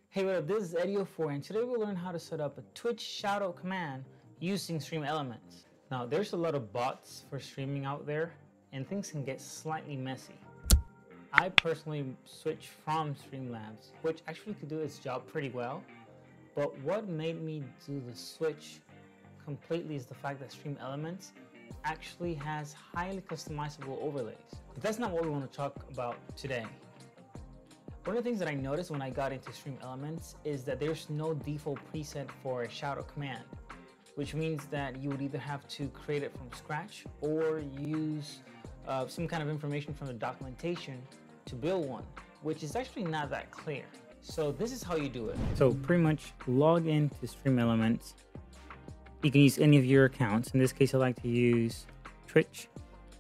Hey, what up? This is Eddie04, and today we'll learn how to set up a Twitch shoutout command using Stream Elements. Now, there's a lot of bots for streaming out there, and things can get slightly messy. I personally switched from Streamlabs, which actually could do its job pretty well, but what made me do the switch completely is the fact that Stream Elements actually has highly customizable overlays. But that's not what we want to talk about today. One of the things that I noticed when I got into Stream Elements is that there's no default preset for a shoutout command, which means that you would either have to create it from scratch or use some kind of information from the documentation to build one, which is actually not that clear. So this is how you do it. So pretty much log into Stream Elements. You can use any of your accounts. In this case, I like to use Twitch.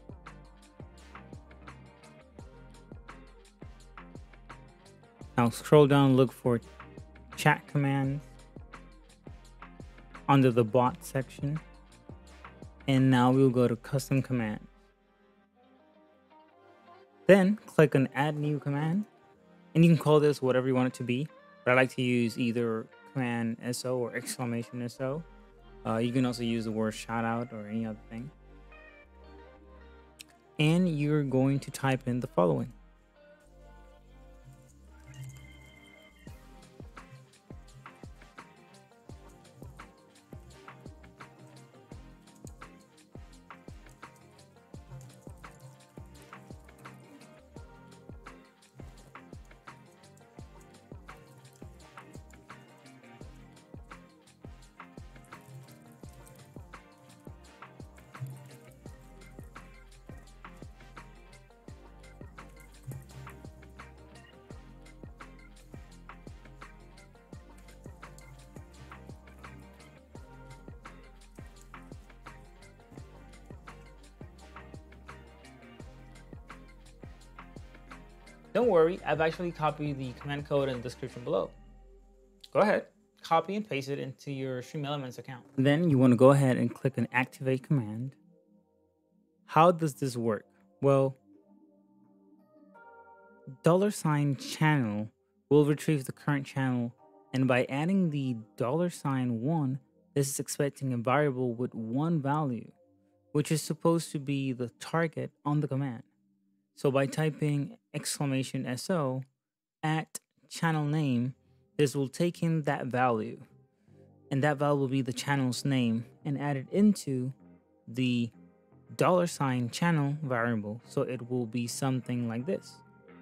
Now scroll down, look for chat commands under the bot section. And now we'll go to custom command. Then click on add new command. And you can call this whatever you want it to be. But I like to use either command SO or exclamation SO. You can also use the word shoutout or any other thing. And you're going to type in the following. Don't worry, I've actually copied the command code in the description below. Go ahead, copy and paste it into your Stream Elements account. Then you want to go ahead and click on activate command. How does this work? Well, $channel will retrieve the current channel, and by adding the $1, this is expecting a variable with one value, which is supposed to be the target on the command. So by typing exclamation SO at channel name, this will take in that value, and that value will be the channel's name and add it into the $channel variable. So it will be something like this: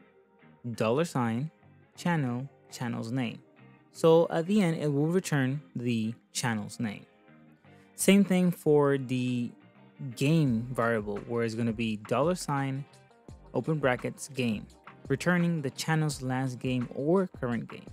$channel, channel's name. So at the end, it will return the channel's name. Same thing for the game variable, where it's going to be $ open brackets game, returning the channel's last game or current game.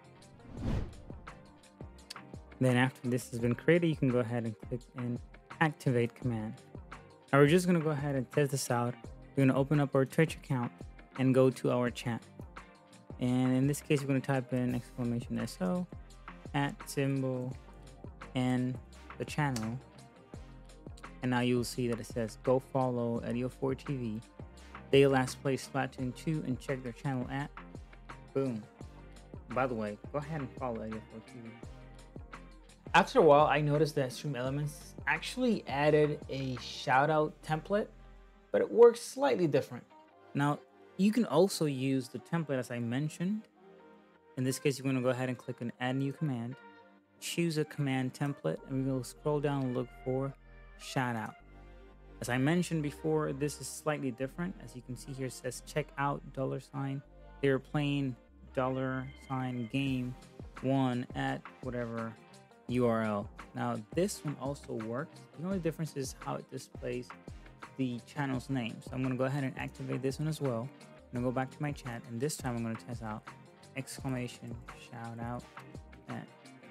Then after this has been created, you can go ahead and click in activate command. Now we're just going to go ahead and test this out. We're going to open up our Twitch account and go to our chat. And in this case, we're going to type in exclamation SO at symbol and the channel. And now you'll see that it says go follow Eddie04TV. They last play Splatoon 2 and check their channel at. Boom. By the way, go ahead and follow Eddie04TV. After a while, I noticed that Stream Elements actually added a shoutout template, but it works slightly different. Now, you can also use the template as I mentioned. In this case, you're going to go ahead and click on add new command, choose a command template, and we're going to scroll down and look for shoutout. As I mentioned before, this is slightly different. As you can see here, it says check out $. They're playing $game 1 at whatever URL. Now this one also works. The only difference is how it displays the channel's name. So I'm going to go ahead and activate this one as well. I'm going to go back to my chat, and this time I'm going to test out exclamation shoutout at.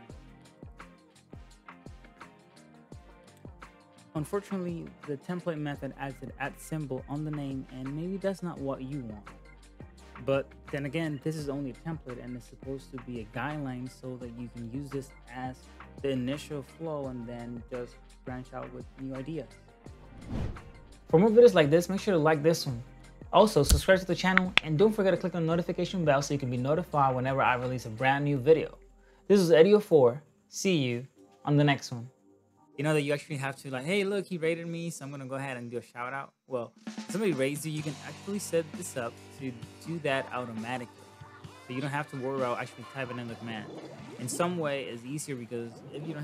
Unfortunately, the template method adds an @ symbol on the name, and maybe that's not what you want. But then again, this is only a template, and it's supposed to be a guideline so that you can use this as the initial flow and then just branch out with new ideas. For more videos like this, make sure to like this one. Also, subscribe to the channel and don't forget to click on the notification bell so you can be notified whenever I release a brand new video. This is Eddie04. See you on the next one. You know that you actually have to, like, hey, look, he rated me, so I'm going to go ahead and do a shout out. Well, if somebody rates you, you can actually set this up to do that automatically. So you don't have to worry about actually typing in the command. In some way, it's easier because if you don't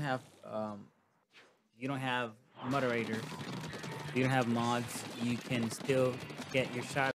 have moderators, if you don't have mods, you can still get your shout